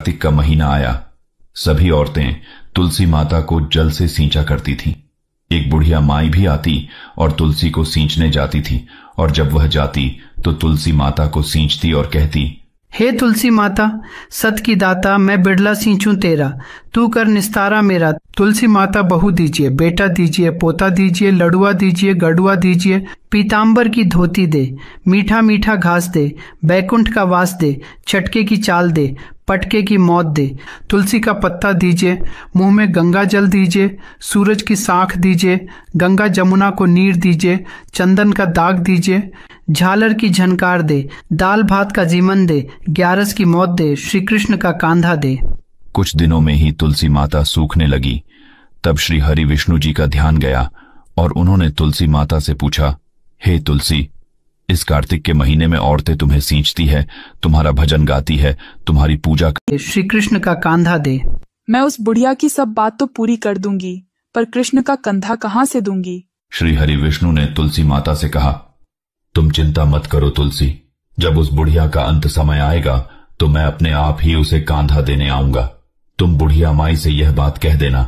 कार्तिक का महीना आया। सभी औरतें तुलसी माता को जल से सींचा करती थीं। एक बुढ़िया माई भी आती और तुलसी को सींचने जाती थी, और जब वह जाती तो तुलसी माता को सींचती और कहती, हे तुलसी माता, सत की दाता, मैं बिड़ला सींचूं तेरा, तू कर निस्तारा मेरा। तुलसी माता बहू दीजिए, बेटा दीजिए, पोता दीजिए, लड़ुआ दीजिए, गड़ुआ दीजिए, पीतांबर की धोती दे, मीठा मीठा घास दे, बैकुंठ का वास दे, चटके की चाल दे, पटके की मौत दे। तुलसी का पत्ता दीजिए, मुंह में गंगा जल दीजिए, सूरज की साख दीजिए, गंगा जमुना को नीर दीजिए, चंदन का दाग दीजिए, झालर की झनकार दे, दाल भात का जीवन दे, ग्यारस की मौत दे, श्री कृष्ण का कांधा दे। कुछ दिनों में ही तुलसी माता सूखने लगी। तब श्री हरि विष्णु जी का ध्यान गया और उन्होंने तुलसी माता से पूछा, हे तुलसी, इस कार्तिक के महीने में औरतें तुम्हें सींचती है, तुम्हारा भजन गाती है, तुम्हारी पूजा श्री कृष्ण का कांधा दे। मैं उस बुढ़िया की सब बात तो पूरी कर दूंगी, पर कृष्ण का कंधा कहां से दूंगी। श्री हरि विष्णु ने तुलसी माता से कहा, तुम चिंता मत करो तुलसी, जब उस बुढ़िया का अंत समय आएगा तो मैं अपने आप ही उसे कांधा देने आऊंगा। तुम बुढ़िया माई से यह बात कह देना।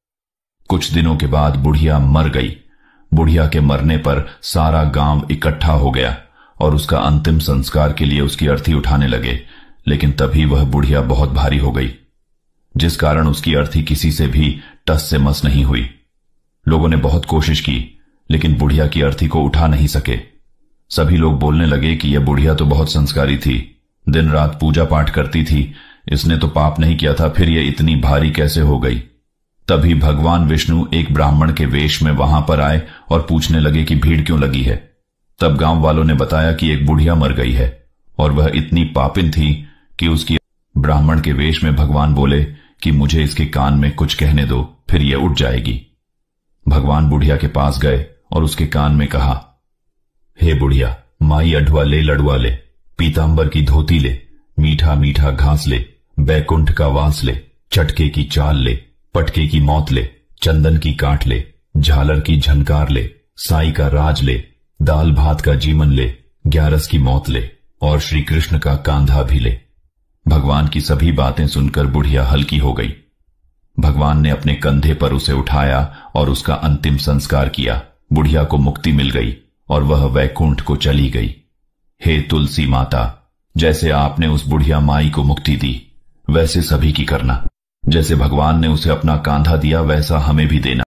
कुछ दिनों के बाद बुढ़िया मर गई। बुढ़िया के मरने पर सारा गांव इकट्ठा हो गया और उसका अंतिम संस्कार के लिए उसकी अर्थी उठाने लगे, लेकिन तभी वह बुढ़िया बहुत भारी हो गई, जिस कारण उसकी अर्थी किसी से भी टस से मस नहीं हुई। लोगों ने बहुत कोशिश की, लेकिन बुढ़िया की अर्थी को उठा नहीं सके। सभी लोग बोलने लगे कि यह बुढ़िया तो बहुत संस्कारी थी, दिन रात पूजा पाठ करती थी, इसने तो पाप नहीं किया था, फिर यह इतनी भारी कैसे हो गई। तभी भगवान विष्णु एक ब्राह्मण के वेश में वहां पर आए और पूछने लगे कि भीड़ क्यों लगी है। तब गांव वालों ने बताया कि एक बुढ़िया मर गई है और वह इतनी पापिन थी कि उसकी। ब्राह्मण के वेश में भगवान बोले कि मुझे इसके कान में कुछ कहने दो, फिर यह उठ जाएगी। भगवान बुढ़िया के पास गए और उसके कान में कहा, हे बुढ़िया, माई अढवा ले, लड़ुआ ले, पीतांबर की धोती ले, मीठा मीठा घास ले, बैकुंठ का वास ले, चटके की चाल ले, पटके की मौत ले, चंदन की काट ले, झालर की झनकार ले, साई का राज ले, दाल भात का जीवन ले, ग्यारस की मौत ले, और श्री कृष्ण का कांधा भी ले। भगवान की सभी बातें सुनकर बुढ़िया हल्की हो गई। भगवान ने अपने कंधे पर उसे उठाया और उसका अंतिम संस्कार किया। बुढ़िया को मुक्ति मिल गई और वह वैकुंठ को चली गई। हे तुलसी माता, जैसे आपने उस बुढ़िया माई को मुक्ति दी, वैसे सभी की करना। जैसे भगवान ने उसे अपना कांधा दिया, वैसा हमें भी देना।